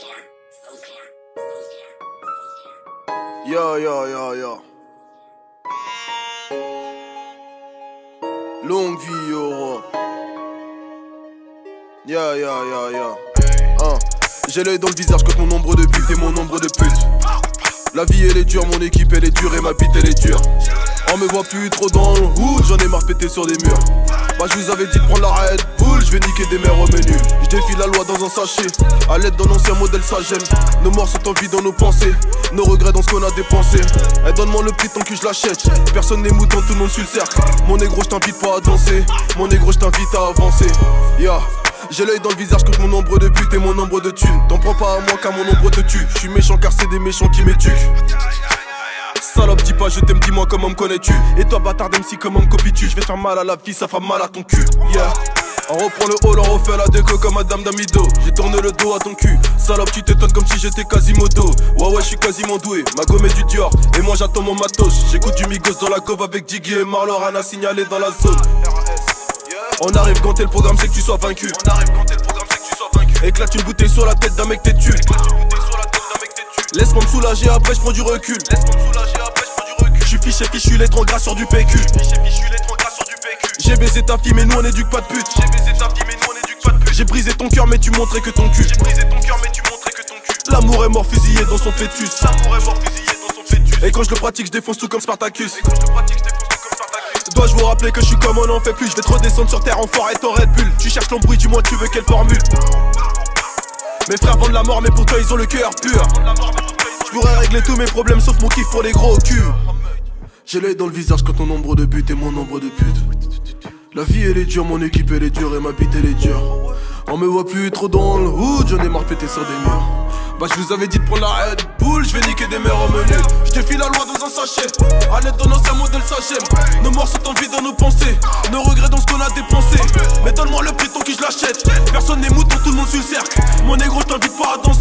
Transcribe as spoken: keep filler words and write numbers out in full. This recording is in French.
Yo, yo, yo, yo. Longue vie au roi. Ya, ya, ya, ya. Hein. J'ai l'œil dans le visage contre mon nombre de buts et mon nombre de putes. La vie elle est dure, mon équipe elle est dure et ma bite elle est dure. On me voit plus trop dans le hood, j'en ai marre pété sur des murs. Bah je vous avais dit de prendre la Red Bull, je vais niquer des mères au menu. Je défie la loi dans un sachet, à l'aide d'un ancien modèle ça j'aime. Nos morts sont en vie dans nos pensées, nos regrets dans ce qu'on a dépensé. Eh, donne-moi le prix tant que je l'achète. Personne n'est mouton, tout le monde sur le cercle. Mon négro je t'invite pas à danser, mon négro je t'invite à avancer. Ya, yeah. J'ai l'œil dans le visage contre mon nombre de buts et mon nombre de thunes. T'en prends pas à moi car mon nombre te tue. Je suis méchant car c'est des méchants qui m'éduquent. Salope, dis pas je t'aime, dis-moi comment me connais-tu. Et toi bâtard M C comment me copies-tu. Je vais faire mal à la vie, ça fera mal à ton cul. Yeah. On reprend le hall, on refait la déco comme Madame Damido. J'ai tourné le dos à ton cul. Salope, tu t'étonnes comme si j'étais Quasimodo. Ouais ouais, je suis quasiment doué. Ma gomme est du Dior et moi j'attends mon matos. J'écoute du Migos dans la cove avec Diggy et Marlon, rien à signaler dans la zone. On arrive quand t'es le programme, c'est que tu sois vaincu. On arrive quand t'es le programme, c'est que tu sois vaincu. Éclate une bouteille sur la tête d'un mec têtu. Laisse-moi me soulager, après j'prends du recul. Laisse-moi me soulager, après j'prends du recul. J'suis fiché, fichu, lettre gras sur du P Q. J'ai baisé ta fille, mais nous on éduque pas de pute. J'ai baisé ta fille, mais nous on éduque pas de pute. J'ai brisé ton cœur, mais tu montrais que ton cul. J'ai brisé ton cœur, mais tu montrais que ton cul. L'amour est mort fusillé dans son fœtus. L'amour est mort fusillé dans son fœtus. Et quand je le pratique, je défonce tout comme Spartacus. Et quand je le pratique, je défonce tout comme Spartacus. Dois-je vous rappeler que je suis comme on en fait plus. Je vais te redescendre sur terre en forêt, ton Red Bull. Tu cherches l'embrouille, du moins tu veux quelle formule. Mes frères vendent la mort, mais pour toi ils ont le cœur pur. Je pourrais régler tous mes problèmes sauf mon kiff pour les gros culs. J'ai l'œil dans le visage quand ton nombre de buts et mon nombre de putes. La vie elle est dure, mon équipe elle est dure et ma bite elle est dure. On me voit plus trop dans le hood, j'en ai marre pété sur des murs. Bah je vous avais dit de prendre la Red Bull, je vais niquer des mères au menu. Je défie la loi dans un sachet, à l'aide d'un ancien modèle ça j'aime. Nos morts sont en vie dans nos pensées, nos regrets dans ce qu'on a dépensé. Mais donne-moi le prix tant que je l'achète. Personne n'est mouton, tout le monde sur le cercle. Mon négro je t'invite pas à danser.